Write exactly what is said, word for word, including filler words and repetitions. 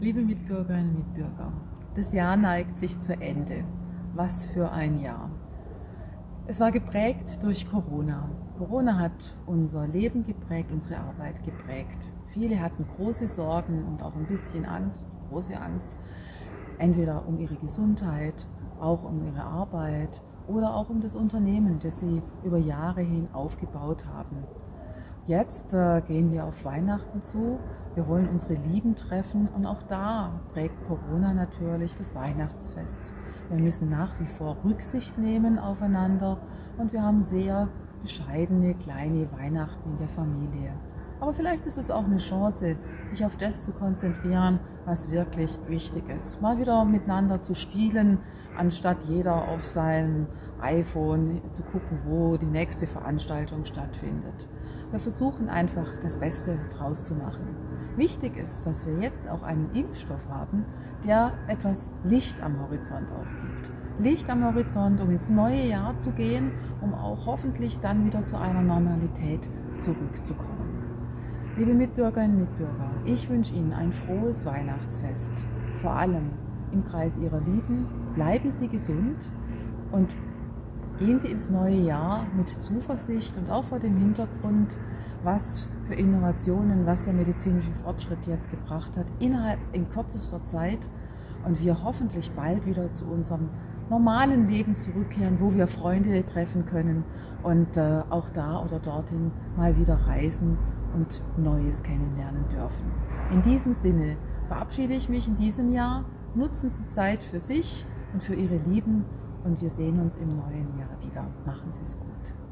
Liebe Mitbürgerinnen und Mitbürger, das Jahr neigt sich zu Ende. Was für ein Jahr. Es war geprägt durch Corona. Corona hat unser Leben geprägt, unsere Arbeit geprägt. Viele hatten große Sorgen und auch ein bisschen Angst, große Angst, entweder um ihre Gesundheit, auch um ihre Arbeit oder auch um das Unternehmen, das sie über Jahre hin aufgebaut haben. Jetzt äh, gehen wir auf Weihnachten zu, wir wollen unsere Lieben treffen und auch da prägt Corona natürlich das Weihnachtsfest. Wir müssen nach wie vor Rücksicht nehmen aufeinander und wir haben sehr bescheidene kleine Weihnachten in der Familie. Aber vielleicht ist es auch eine Chance, sich auf das zu konzentrieren, was wirklich wichtig ist. Mal wieder miteinander zu spielen, anstatt jeder auf sein iPhone zu gucken, wo die nächste Veranstaltung stattfindet. Wir versuchen einfach, das Beste draus zu machen. Wichtig ist, dass wir jetzt auch einen Impfstoff haben, der etwas Licht am Horizont auch gibt. Licht am Horizont, um ins neue Jahr zu gehen, um auch hoffentlich dann wieder zu einer Normalität zurückzukommen. Liebe Mitbürgerinnen und Mitbürger, ich wünsche Ihnen ein frohes Weihnachtsfest. Vor allem im Kreis Ihrer Lieben. Bleiben Sie gesund und gehen Sie ins neue Jahr mit Zuversicht und auch vor dem Hintergrund, was für Innovationen, was der medizinische Fortschritt jetzt gebracht hat, innerhalb in kürzester Zeit und wir hoffentlich bald wieder zu unserem normalen Leben zurückkehren, wo wir Freunde treffen können und äh, auch da oder dorthin mal wieder reisen und Neues kennenlernen dürfen. In diesem Sinne verabschiede ich mich in diesem Jahr. Nutzen Sie Zeit für sich und für Ihre Lieben und wir sehen uns im neuen Jahr wieder. Machen Sie es gut.